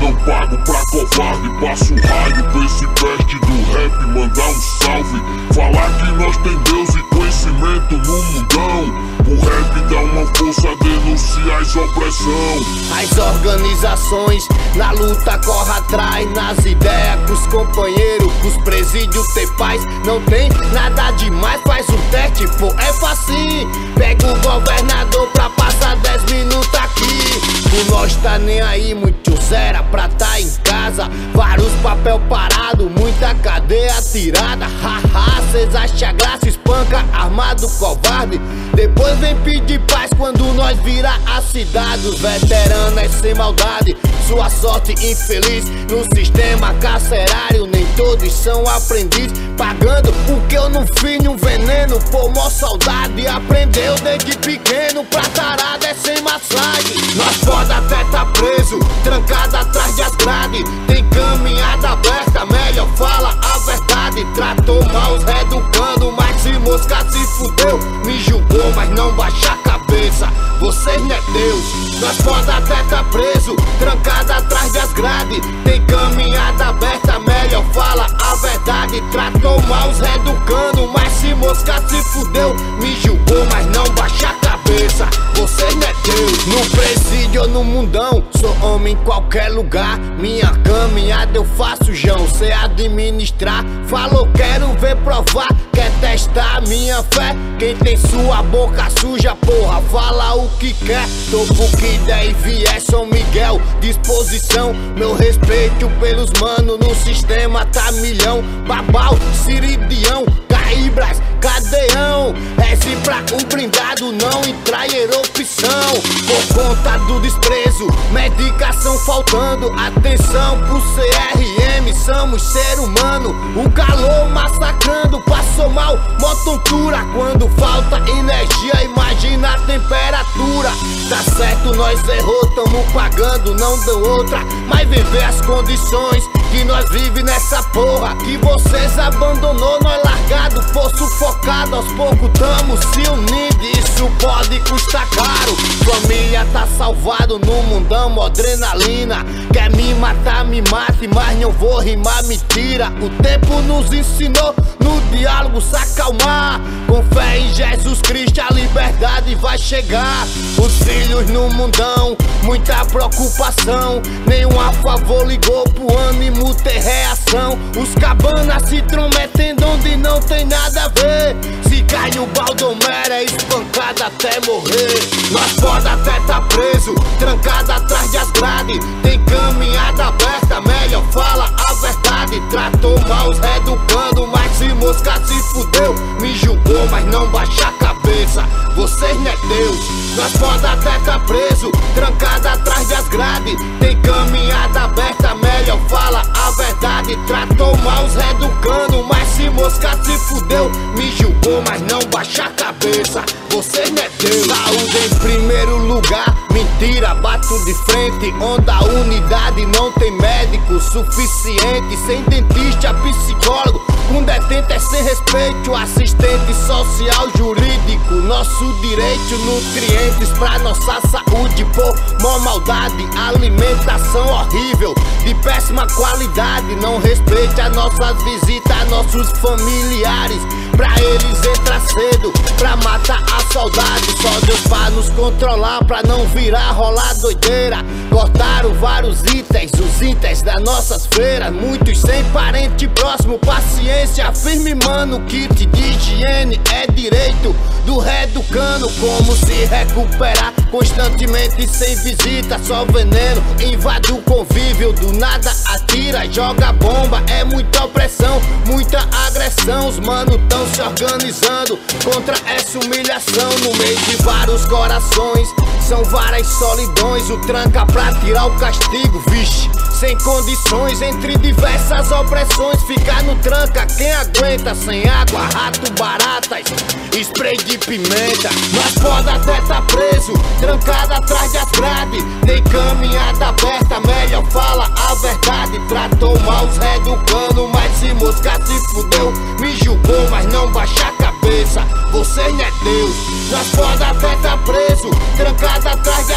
não pago pra covarde. Passo raio pra esse peste do rap mandar um salve. Falar que nós tem Deus e conhecimento no mundão. O rap dá uma força a denunciar as opressão. As organizações na luta corre atrás, nas ideias com os companheiros, com os presídios ter paz. Não tem nada demais, faz um teste, pô, é facinho. Pega o governador pra passar 10 minutos aqui. Por nós tá nem aí, muito zero pra tá em casa. Vários papel parado, muita cadeia tirada. Haha, cês acham graça, espanca, armado, covarde. Depois vem pedir paz quando nós vira a cidade. Os veteranos é sem maldade, sua sorte infeliz. No sistema carcerário nem todos são aprendizes. Pagando o que eu não fiz num veneno, por mó saudade. Aprendeu desde pequeno, pra tarada é sem massagem. Nós pode até tá preso, trancado atrás das grades. Tem caminhada aberta, melhor fala a verdade. Tratou mal os reeducando, mas se mosca se fudeu. Me julgou, mas não baixa a cabeça, vocês não é Deus. Nós pode até tá preso, trancado atrás das grades. Tem caminhada aberta, melhor fala a verdade. Tratou mal os reeducando, mas se mosca se fudeu. Me julgou, mas não baixa a cabeça, vocês não é Deus. No presídio ou no mundão, sou homem em qualquer lugar. Minha caminhada eu faço, João, sei administrar. Falou, quero ver provar, quer testar minha fé. Quem tem sua boca suja, porra, fala o que quer. Topo que der e vier, São Miguel, disposição. Meu respeito pelos mano, no sistema tá milhão. Babau, Siridião, Caíbras, Cadeão. Reze pra o blindado não entrar em erupção. Por conta do desprezo, medicação faltando. Atenção pro CRM, somos ser humano. O calor massacrando, passou mal, mó tontura. Quando falta energia, imagina a temperatura. Tá certo, nós errou, tamo pagando, não deu outra. Mas viver as condições que nós vive nessa porra. Que vocês abandonou, nós largado, for sufocado. Aos poucos tamo se unindo, isso pode custar caro. Família tá salvado no mundão, adrenalina. Quer me matar, me mate, mas não vou rimar mentira. O tempo nos ensinou no diálogo se acalmar. Com fé em Jesus Cristo a liberdade vai chegar. Os filhos no mundão, muita preocupação. Nenhum a favor ligou pro ânimo ter reação. Os cabanas se intrometendo onde não tem nada a ver. Se cai o Baldomero é espancado até morrer. Nós pode até tá preso, trancado atrás das grades. Tem caminhada aberta, melhor fala a verdade. Tratou mal os reeducando, mas se mosca se fudeu. Me julgou, mas não baixa a cabeça, vocês não é Deus. Nós pode até tá preso, trancado atrás das grades. Tem caminhada aberta, melhor fala a verdade. Tratou mal os reeducando, mas se mosca se fudeu. Me julgou, mas não baixa a cabeça, vocês não é Deus. Saúde em primeiro lugar, mentira, bato de frente. Onde a unidade não tem médico suficiente. Sem dentista, psicólogo, com detento é sem respeito. Assistente social, jurídico, nosso direito. Nutrientes pra nossa saúde, por mó maldade. Alimentação horrível, de péssima qualidade. Não respeite as nossas visitas, nossos familiares. Pra eles entrar cedo, pra matar a saudade. Só Deus pra nos controlar, pra não virar rolar doideira. Cortaram vários itens, os itens das nossas feiras. Muitos sem parente próximo, paciência firme, mano. Kit de higiene é direito do reeducando. Como se recuperar constantemente sem visita. Só veneno invade o convívio, do nada atira, joga bomba. É muita opressão, muita agressão. Os mano tão se organizando contra essa humilhação. No meio de vários corações, são várias solidões. O tranca pra tirar o castigo, vixe, sem condições. Entre diversas opressões, ficar no tranca quem aguenta. Sem água, rato, baratas, spray de pimenta. Nós pode até tá preso, trancado atrás das grades. Tem caminhada aberta, melhor fala a verdade. Tratou mal os reeducando, mas se mosca se fudeu. Me julgou, mas não baixa a cabeça, vocês não é Deus. Nós pode até tá preso, trancado atrás das grades.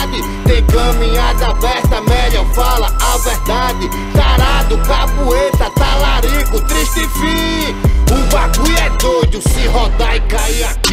cidade. Tem caminhada aberta, melhor fala a verdade. Tarado, capoeira, talarico, triste fim. O bagulho é doido, se rodar e cair aqui.